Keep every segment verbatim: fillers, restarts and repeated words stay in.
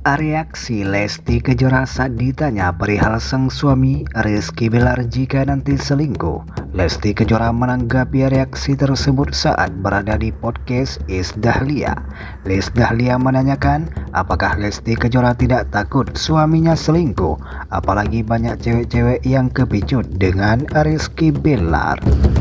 Reaksi Lesti Kejora saat ditanya perihal sang suami Rizky Bilar jika nanti selingkuh. Lesti Kejora menanggapi reaksi tersebut saat berada di podcast Iis Dahlia. Iis Dahlia menanyakan apakah Lesti Kejora tidak takut suaminya selingkuh, apalagi banyak cewek-cewek yang kepicut dengan Rizky Bilar.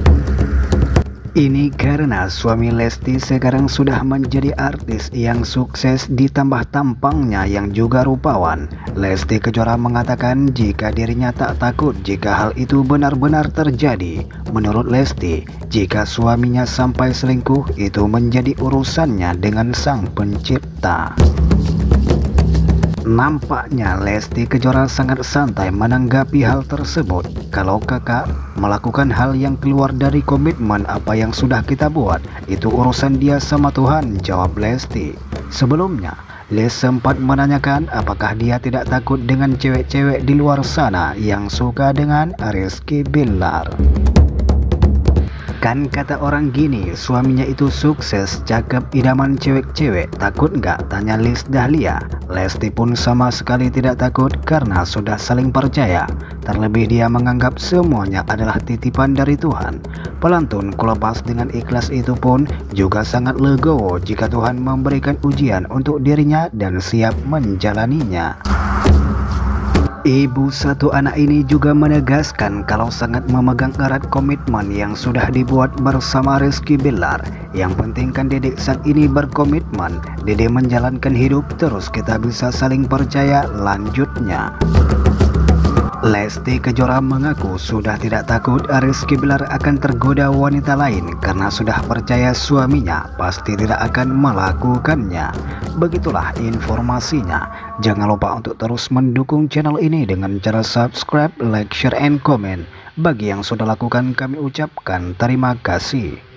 Ini karena suami Lesti sekarang sudah menjadi artis yang sukses ditambah tampangnya yang juga rupawan. Lesti Kejora mengatakan jika dirinya tak takut jika hal itu benar-benar terjadi. Menurut Lesti, jika suaminya sampai selingkuh itu menjadi urusannya dengan Sang Pencipta. Nampaknya Lesti Kejora sangat santai menanggapi hal tersebut. Kalau kakak melakukan hal yang keluar dari komitmen apa yang sudah kita buat, itu urusan dia sama Tuhan, jawab Lesti. Sebelumnya, Lesti sempat menanyakan apakah dia tidak takut dengan cewek-cewek di luar sana yang suka dengan Rizky Bilar. Kan kata orang gini, suaminya itu sukses, cakep, idaman cewek-cewek, takut nggak? Tanya Iis Dahlia. Lesti pun sama sekali tidak takut karena sudah saling percaya. Terlebih dia menganggap semuanya adalah titipan dari Tuhan. Pelantun Kulepas dengan ikhlas itu pun juga sangat legowo jika Tuhan memberikan ujian untuk dirinya dan siap menjalaninya. Ibu satu anak ini juga menegaskan kalau sangat memegang erat komitmen yang sudah dibuat bersama Rizky Bilar. Yang penting kan dedek saat ini berkomitmen, dedek menjalankan hidup terus kita bisa saling percaya, lanjutnya. Lesti Kejora mengaku sudah tidak takut Rizky Bilar akan tergoda wanita lain karena sudah percaya suaminya pasti tidak akan melakukannya. Begitulah informasinya. Jangan lupa untuk terus mendukung channel ini dengan cara subscribe, like, share, and comment. Bagi yang sudah lakukan kami ucapkan terima kasih.